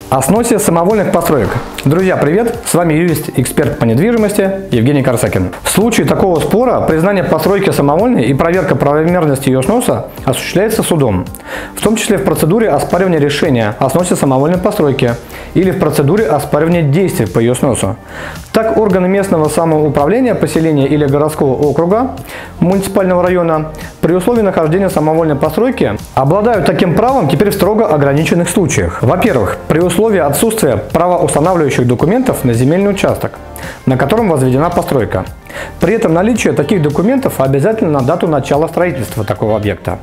О сносе самовольных построек. Друзья, привет! С вами юрист-эксперт по недвижимости Евгений Корсакин. В случае такого спора признание постройки самовольной и проверка правомерности ее сноса осуществляется судом, в том числе в процедуре оспаривания решения о сносе самовольной постройки или в процедуре оспаривания действий по ее сносу. Так, органы местного самоуправления, поселения или городского округа, муниципального района при условии нахождения самовольной постройки обладают таким правом теперь в строго ограниченных случаях. Во-первых, при условии отсутствия правоустанавливающих документов на земельный участок, на котором возведена постройка. При этом наличие таких документов обязательно на дату начала строительства такого объекта.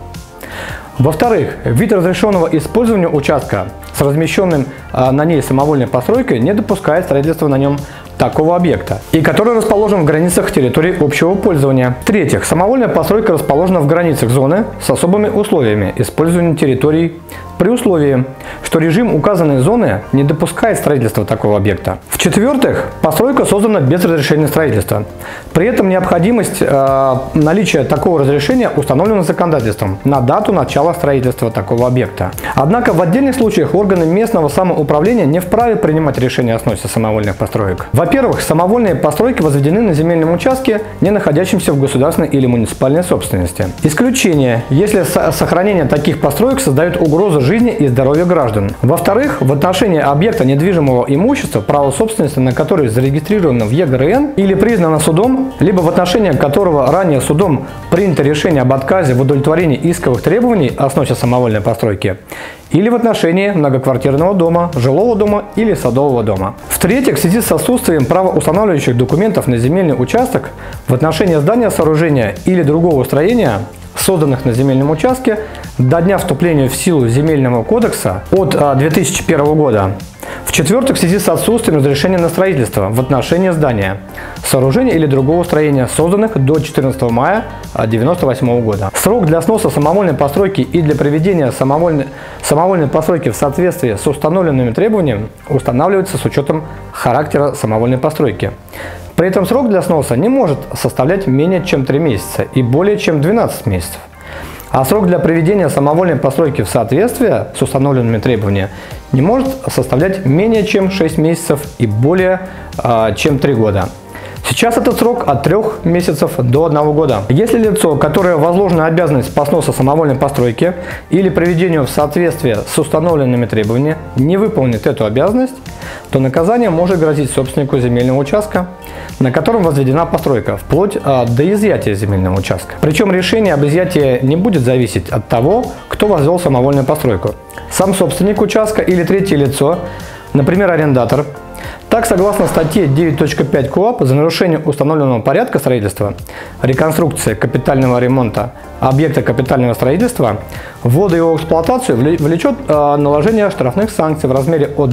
Во-вторых, вид разрешенного использования участка с размещенным на ней самовольной постройкой не допускает строительства на нем такого объекта, и который расположен в границах территории общего пользования. В-третьих, самовольная постройка расположена в границах зоны с особыми условиями использования территорий при условии, что режим указанной зоны не допускает строительства такого объекта. В-четвертых, постройка создана без разрешения строительства. При этом необходимость наличия такого разрешения установлена законодательством на дату начала строительства такого объекта. Однако в отдельных случаях органы местного самоуправления не вправе принимать решения о сносе самовольных построек. Во-первых, самовольные постройки возведены на земельном участке, не находящемся в государственной или муниципальной собственности. Исключение, если сохранение таких построек создает угрозу жизни и здоровью граждан. Во-вторых, в отношении объекта недвижимого имущества, право собственности на который зарегистрировано в ЕГРН или признано судом, либо в отношении которого ранее судом принято решение об отказе в удовлетворении исковых требований о сносе самовольной постройки, или в отношении многоквартирного дома, жилого дома или садового дома. В-третьих, в связи с отсутствием правоустанавливающих документов на земельный участок в отношении здания, сооружения или другого строения, созданных на земельном участке до дня вступления в силу Земельного кодекса от 2001 года. В-четвертых, в связи с отсутствием разрешения на строительство в отношении здания, сооружения или другого строения, созданных до 14 мая 1998 года. Срок для сноса самовольной постройки и для приведения самовольной постройки в соответствии с установленными требованиями устанавливается с учетом характера самовольной постройки. При этом срок для сноса не может составлять менее чем 3 месяца и более чем 12 месяцев. А срок для приведения самовольной постройки в соответствие с установленными требованиями не может составлять менее чем 6 месяцев и более чем 3 года. Сейчас этот срок от 3 месяцев до 1 года. Если лицо, которое возложена обязанность по сносу самовольной постройки или приведению в соответствие с установленными требованиями, не выполнит эту обязанность, то наказание может грозить собственнику земельного участка, на котором возведена постройка, вплоть до изъятия земельного участка. Причем решение об изъятии не будет зависеть от того, кто возвел самовольную постройку. Сам собственник участка или третье лицо, например, арендатор. Так, согласно статье 9.5 КоАП, за нарушение установленного порядка строительства, реконструкции, капитального ремонта объекта капитального строительства, ввода его в эксплуатацию влечет наложение штрафных санкций в размере от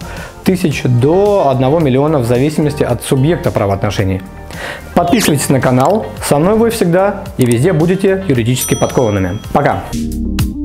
2000 до 1 миллиона в зависимости от субъекта правоотношений. Подписывайтесь на канал, со мной вы всегда и везде будете юридически подкованными. Пока!